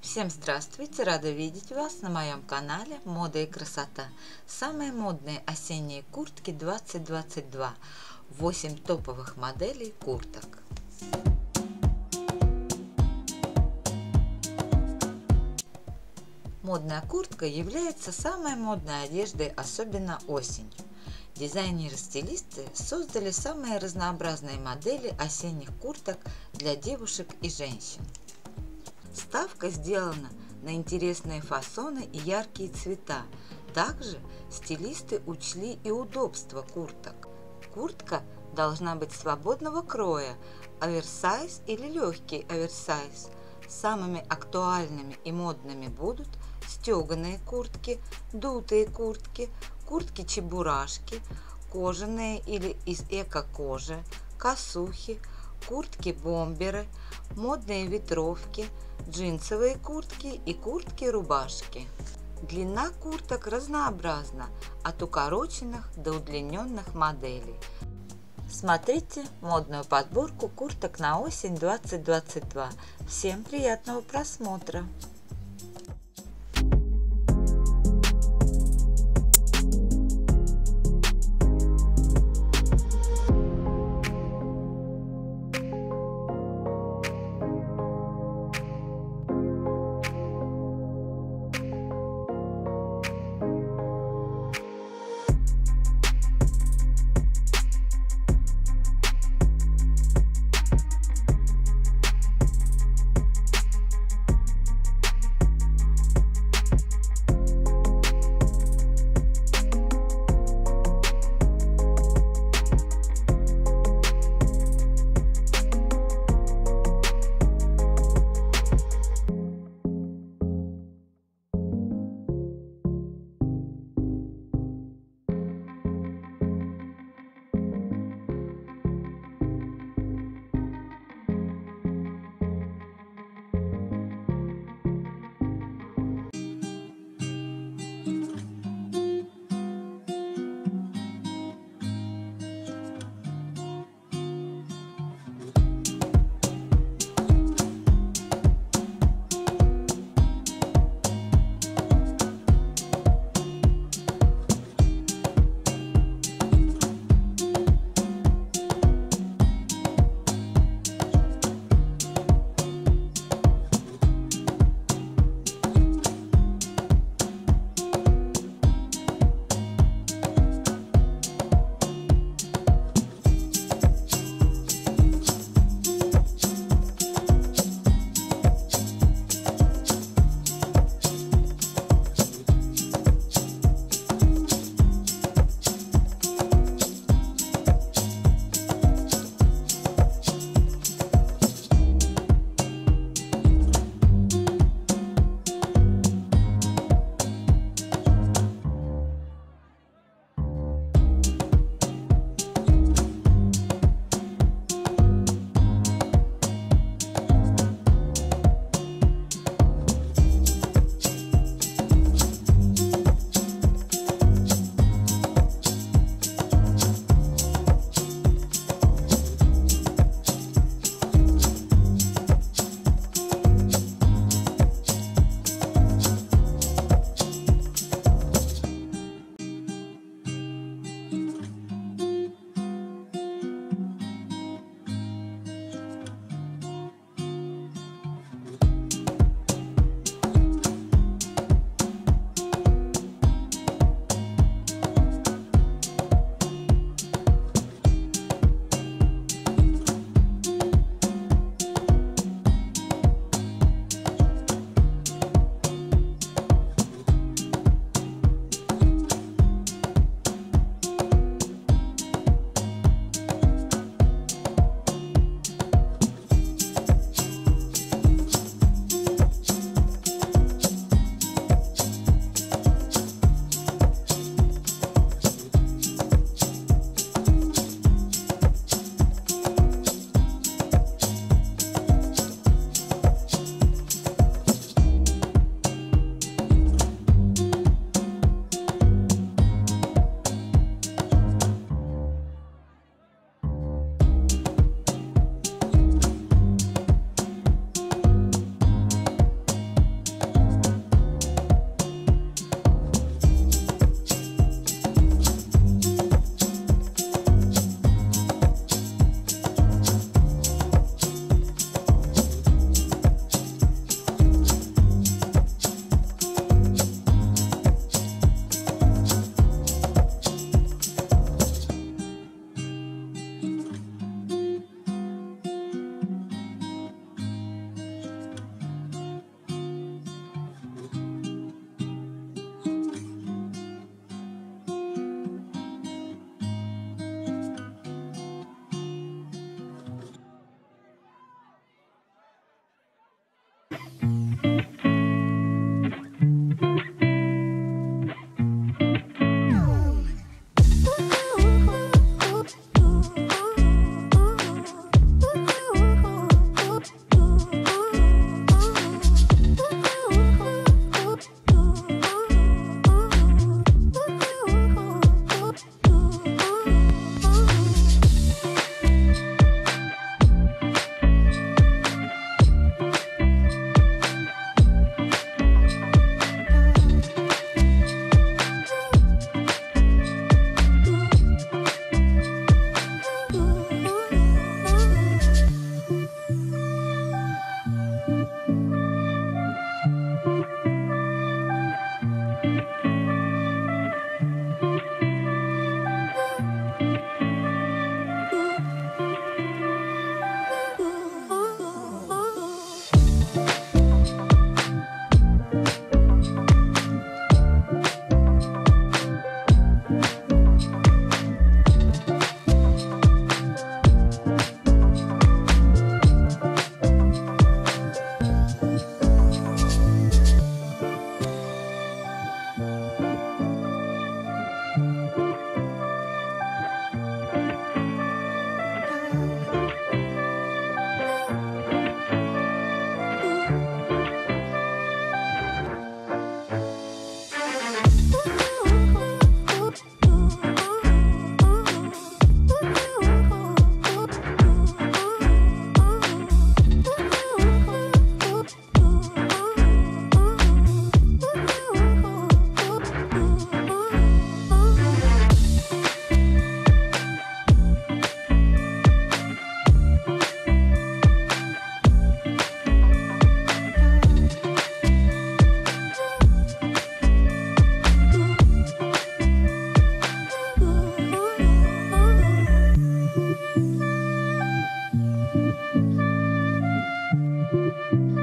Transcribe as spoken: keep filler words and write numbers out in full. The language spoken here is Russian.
Всем здравствуйте! Рада видеть вас на моем канале Мода и красота. Самые модные осенние куртки двадцать двадцать два. восемь топовых моделей курток. Модная куртка является самой модной одеждой, особенно осенью. Дизайнеры-стилисты создали самые разнообразные модели осенних курток для девушек и женщин. Ставка сделана на интересные фасоны и яркие цвета. Также стилисты учли и удобство курток. Куртка должна быть свободного кроя, оверсайз или легкий оверсайз. Самыми актуальными и модными будут стеганые куртки, дутые куртки, куртки-чебурашки, кожаные или из эко-кожи, косухи, куртки-бомберы, модные ветровки, джинсовые куртки и куртки-рубашки. Длина курток разнообразна, от укороченных до удлиненных моделей. Смотрите модную подборку курток на осень двадцать двадцать два. Всем приятного просмотра! Thank you.